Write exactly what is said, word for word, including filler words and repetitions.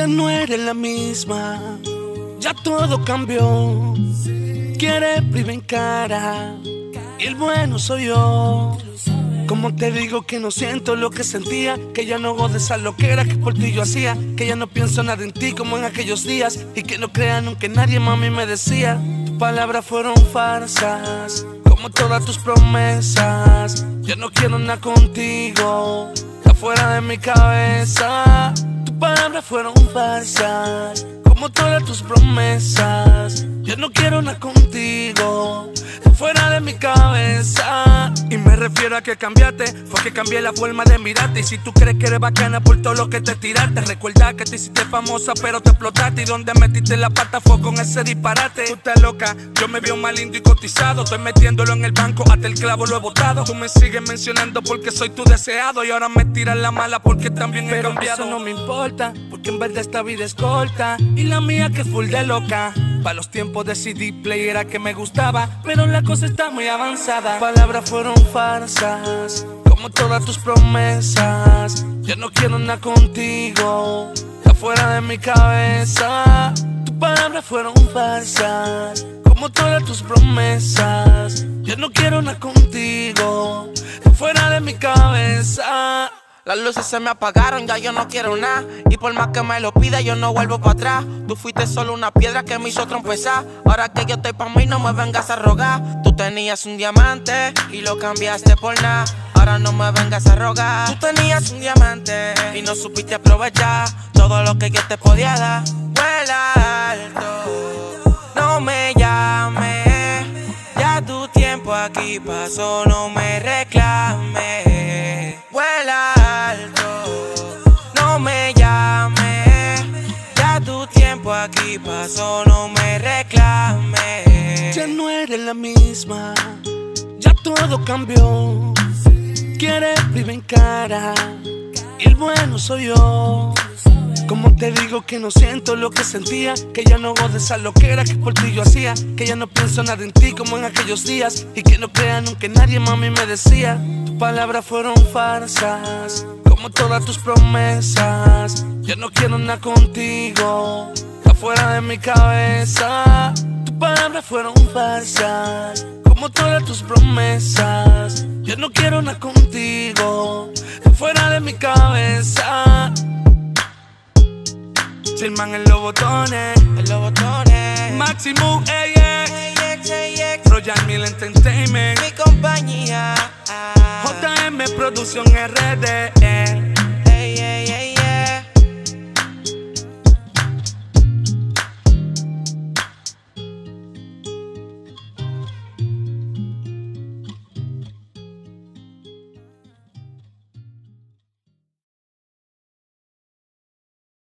Ya no eres la misma, ya todo cambió. Quieres en cara y el bueno soy yo. Como te digo que no siento lo que sentía, que ya no gozo de esa loquera que por ti yo hacía, que ya no pienso nada en ti como en aquellos días, y que no crean aunque nadie mami me decía. Tus palabras fueron farsas, como todas tus promesas. Yo no quiero nada contigo, está fuera de mi cabeza. Tus palabras fueron farsas, como todas tus promesas. Yo no quiero nada contigo, está fuera de mi cabeza. Y me refiero a que cambiaste, fue que cambié la forma de mirarte. Y si tú crees que eres bacana por todo lo que te tiraste, recuerda que te hiciste famosa pero te explotaste. Y donde metiste la pata fue con ese disparate. Tú estás loca, yo me veo más lindo y cotizado. Estoy metiéndolo en el banco, hasta el clavo lo he botado. Tú me sigues mencionando porque soy tu deseado, y ahora me tiras la mala porque también he cambiado. Pero eso no me importa, porque en verdad esta vida es corta, y la mía que es full de loca. Pa' los tiempos de C D player era que me gustaba, pero la cosa está muy avanzada. Palabras fueron farsas, como todas tus promesas. Yo no quiero nada contigo, está fuera de mi cabeza. Tus palabras fueron farsas, como todas tus promesas. Yo no quiero nada contigo, está fuera de mi cabeza. Las luces se me apagaron, ya yo no quiero nada. Y por más que me lo pida, yo no vuelvo para atrás. Tú fuiste solo una piedra que me hizo trompezar. Ahora que yo estoy pa' mí, no me vengas a rogar. Tú tenías un diamante y lo cambiaste por nada. Ahora no me vengas a rogar. Tú tenías un diamante y no supiste aprovechar todo lo que yo te podía dar. Vuela alto, no me llames. Ya tu tiempo aquí pasó, no me reclames. Vuela alto, no me llames. Ya tu tiempo aquí pasó, no me reclames. Ya no eres la misma, ya todo cambió. Quieres en cara y el bueno soy yo. Como te digo que no siento lo que sentía, que ya no gozo de esa loquera que por ti yo hacía, que ya no pienso nada en ti como en aquellos días, y que no crean aunque nadie mami me decía. Tus palabras fueron farsas, como todas tus promesas. Yo no quiero nada contigo, está fuera de mi cabeza. Tus palabras fueron farsas, como todas tus promesas. Yo no quiero nada contigo, está fuera de mi cabeza. Chillman en los botones, en los botones. Máximo A X, A X, Royal Mill Entertainment, mi compañía. J M Producción R D.